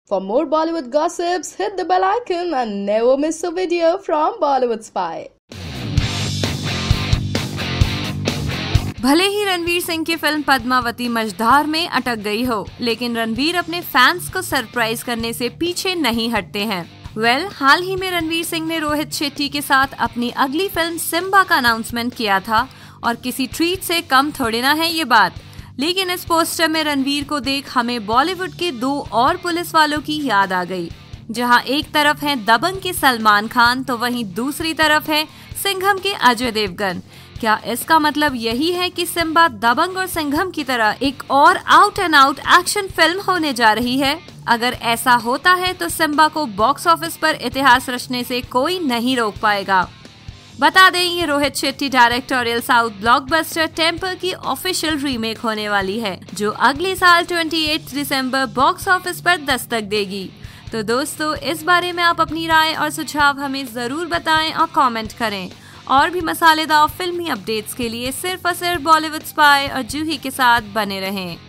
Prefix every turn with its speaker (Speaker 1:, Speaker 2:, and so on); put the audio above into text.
Speaker 1: For more Bollywood gossips, hit the bell icon and never miss a video from Bollywood Spy.
Speaker 2: भले ही रणवीर सिंह की film Padmavati मझधार में अटक गई हो, लेकिन रणवीर अपने फैंस को सरप्राइज करने से पीछे नहीं हटते हैं। हाल ही में रणवीर सिंह ने रोहित शेट्टी के साथ अपनी अगली फिल्म सिम्बा का अनाउंसमेंट किया था और किसी ट्रीट से कम थोड़ी ना है ये बात। लेकिन इस पोस्टर में रणवीर को देख हमें बॉलीवुड के दो और पुलिस वालों की याद आ गई। जहां एक तरफ है दबंग के सलमान खान तो वहीं दूसरी तरफ है सिंघम के अजय देवगन। क्या इसका मतलब यही है कि सिम्बा दबंग और सिंघम की तरह एक और out and out action film होने जा रही है? अगर ऐसा होता है तो सिम्बा को बॉक्स ऑफिस पर इतिहास रचने से कोई नहीं रोक पाएगा। बता दें, ये Rohit Shetty directorial south blockbuster Temple की ऑफिशियल रीमेक होने वाली है, जो अगले साल 28 दिसंबर बॉक्स ऑफिस पर दस्तक देगी। तो दोस्तों, इस बारे में आप अपनी राय और सुझाव हमें जरूर बताएं और कमेंट करें। और भी मसालेदार फिल्मी अपडेट्स के लिए सिर्फ और सिर्फ बॉलीवुड स्पाई और जूही के साथ बने रहें।